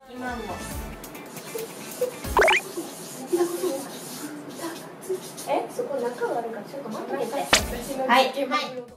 今もそこ中があるからちょっと待ってて。はい。